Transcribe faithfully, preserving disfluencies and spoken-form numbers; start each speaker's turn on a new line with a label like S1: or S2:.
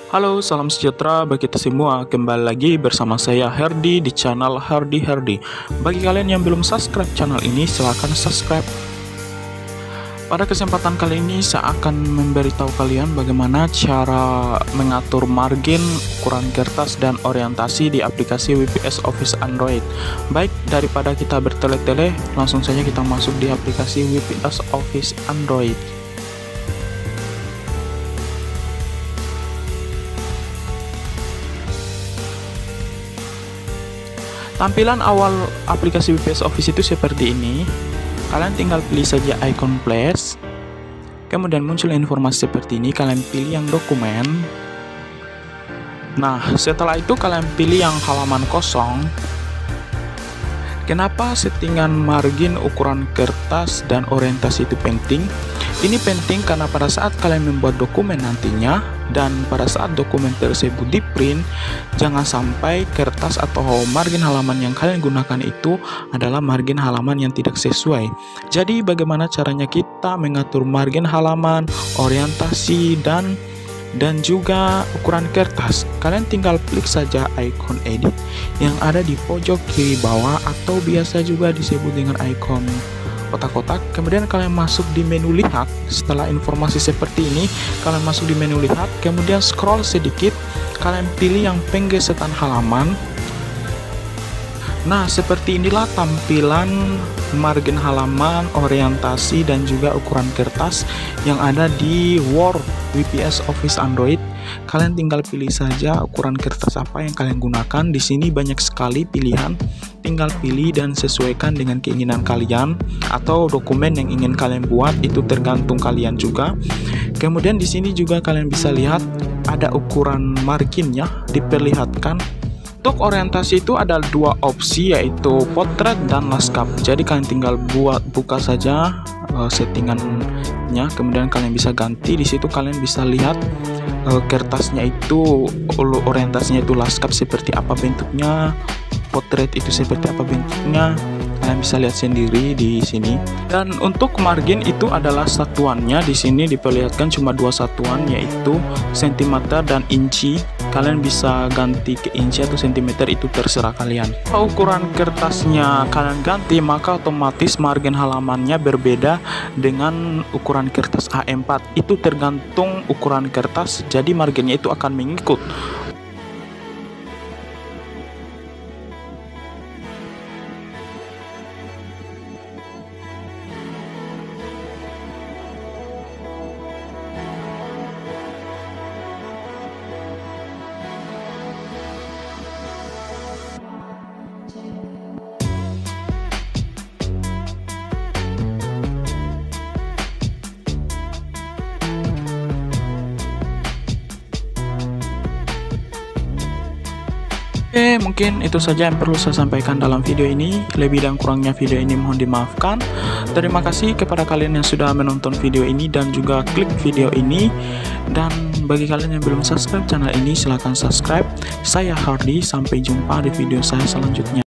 S1: Halo, salam sejahtera bagi kita semua. Kembali lagi bersama saya Herdi di channel Herdi Herdi. Bagi kalian yang belum subscribe channel ini, silahkan subscribe. Pada kesempatan kali ini saya akan memberitahu kalian bagaimana cara mengatur margin, ukuran kertas, dan orientasi di aplikasi W P S Office Android. Baik, daripada kita bertele-tele, langsung saja kita masuk di aplikasi W P S Office Android. Tampilan awal aplikasi W P S Office itu seperti ini. Kalian tinggal pilih saja icon plus, kemudian muncul informasi seperti ini. Kalian pilih yang dokumen. Nah, setelah itu kalian pilih yang halaman kosong. Kenapa settingan margin, ukuran kertas, dan orientasi itu penting? Ini penting karena pada saat kalian membuat dokumen nantinya, dan pada saat dokumen tersebut di print, jangan sampai kertas atau margin halaman yang kalian gunakan itu adalah margin halaman yang tidak sesuai. Jadi bagaimana caranya kita mengatur margin halaman, orientasi, dan dan juga ukuran kertas? Kalian tinggal klik saja icon edit yang ada di pojok kiri bawah, atau biasa juga disebut dengan icon kotak-kotak. Kemudian kalian masuk di menu lihat. Setelah informasi seperti ini, kalian masuk di menu lihat, kemudian scroll sedikit, kalian pilih yang penggesetan halaman. Nah, seperti inilah tampilan margin halaman, orientasi, dan juga ukuran kertas yang ada di Word W P S Office Android. Kalian tinggal pilih saja ukuran kertas apa yang kalian gunakan. Di sini banyak sekali pilihan, tinggal pilih dan sesuaikan dengan keinginan kalian, atau dokumen yang ingin kalian buat itu tergantung kalian juga. Kemudian di sini juga kalian bisa lihat ada ukuran marginnya diperlihatkan. Untuk orientasi itu ada dua opsi, yaitu potret dan landscape. Jadi kalian tinggal buat buka saja uh, settingannya, kemudian kalian bisa ganti. Di situ kalian bisa lihat uh, kertasnya itu, orientasinya itu landscape seperti apa bentuknya, potret itu seperti apa bentuknya. Kalian bisa lihat sendiri di sini. Dan untuk margin itu adalah satuannya, di sini diperlihatkan cuma dua satuan, yaitu sentimeter dan inci. Kalian bisa ganti ke inci atau sentimeter, itu terserah kalian. Kalau ukuran kertasnya kalian ganti, maka otomatis margin halamannya berbeda dengan ukuran kertas A empat. Itu tergantung ukuran kertas, jadi marginnya itu akan mengikut. Oke, mungkin itu saja yang perlu saya sampaikan dalam video ini. Lebih dan kurangnya video ini mohon dimaafkan. Terima kasih kepada kalian yang sudah menonton video ini dan juga klik video ini. Dan bagi kalian yang belum subscribe channel ini, silahkan subscribe. Saya Hardy, sampai jumpa di video saya selanjutnya.